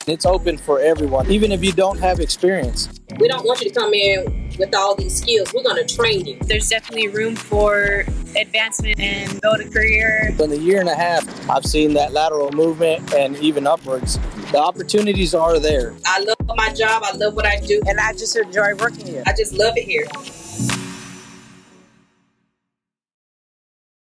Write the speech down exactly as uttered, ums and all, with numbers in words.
It's open for everyone, even if you don't have experience. We don't want you to come in with all these skills. We're going to train you. There's definitely room for advancement and build a career. In the year and a half, I've seen that lateral movement and even upwards. The opportunities are there. I love my job. I love what I do. And I just enjoy working here. I just love it here.